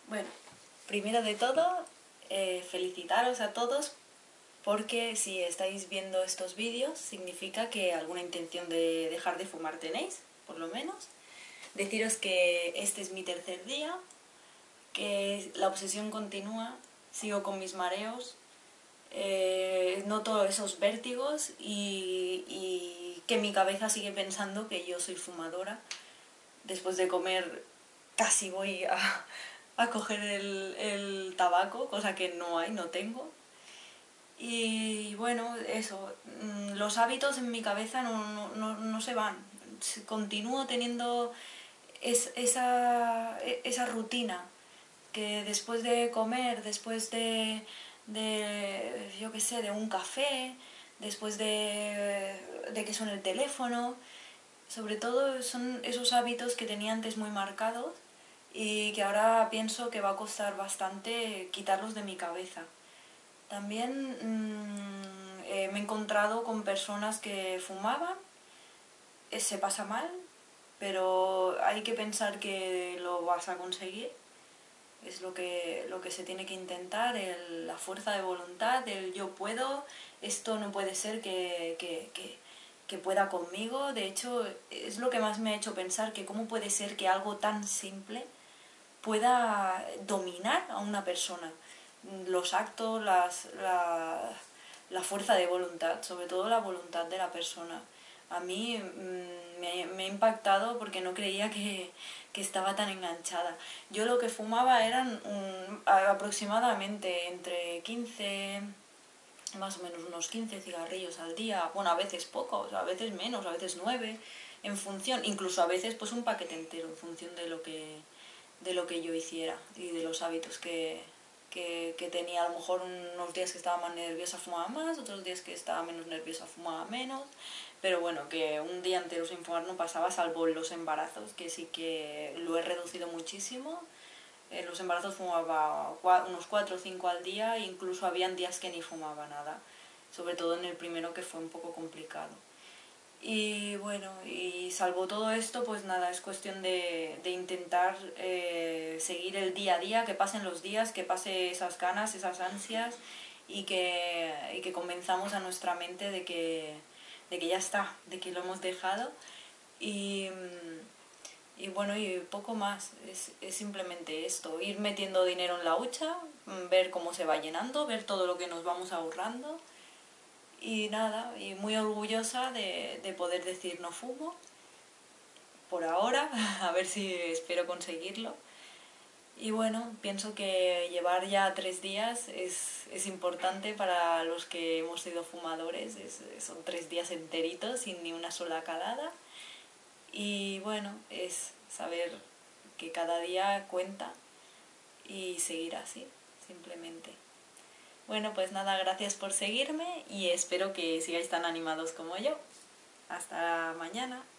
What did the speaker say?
Bueno, primero de todo, felicitaros a todos porque si estáis viendo estos vídeos significa que alguna intención de dejar de fumar tenéis, por lo menos. Deciros que este es mi tercer día, que la obsesión continúa, sigo con mis mareos, noto esos vértigos y que mi cabeza sigue pensando que yo soy fumadora. Después de comer casi voy a coger el tabaco, cosa que no tengo. Y bueno, eso, los hábitos en mi cabeza no se van. Continúo teniendo esa rutina que después de comer, después yo qué sé, de un café, después de que suene el teléfono, sobre todo son esos hábitos que tenía antes muy marcados y que ahora pienso que va a costar bastante quitarlos de mi cabeza. También me he encontrado con personas que fumaban, se pasa mal, pero hay que pensar que lo vas a conseguir. Es lo que se tiene que intentar, la fuerza de voluntad, el yo puedo, esto no puede ser que pueda conmigo. De hecho, es lo que más me ha hecho pensar que cómo puede ser que algo tan simple pueda dominar a una persona. Los actos, la fuerza de voluntad, sobre todo la voluntad de la persona. A mí me ha impactado porque no creía que estaba tan enganchada. Yo lo que fumaba eran aproximadamente entre 15, más o menos unos 15 cigarrillos al día. Bueno, a veces pocos, a veces menos, a veces 9, en función, incluso a veces pues un paquete entero, en función de lo que yo hiciera y de los hábitos que tenía. A lo mejor unos días que estaba más nerviosa fumaba más, otros días que estaba menos nerviosa fumaba menos, pero bueno, que un día entero sin fumar no pasaba, salvo en los embarazos, que sí que lo he reducido muchísimo. En los embarazos fumaba unos 4 o 5 al día e incluso habían días que ni fumaba nada, sobre todo en el primero, que fue un poco complicado. Y bueno, y salvo todo esto, pues nada, es cuestión de intentar seguir el día a día, que pasen los días, que pase esas ganas, esas ansias y que convenzamos a nuestra mente de que ya está, de que lo hemos dejado. Y bueno, y poco más, es simplemente esto, ir metiendo dinero en la hucha, ver cómo se va llenando, ver todo lo que nos vamos ahorrando. Y nada, y muy orgullosa de poder decir no fumo, por ahora, a ver si espero conseguirlo. Y bueno, pienso que llevar ya 3 días es importante para los que hemos sido fumadores, son 3 días enteritos sin ni una sola calada. Y bueno, es saber que cada día cuenta y seguir así, simplemente. Bueno, pues nada, gracias por seguirme y espero que sigáis tan animados como yo. Hasta mañana.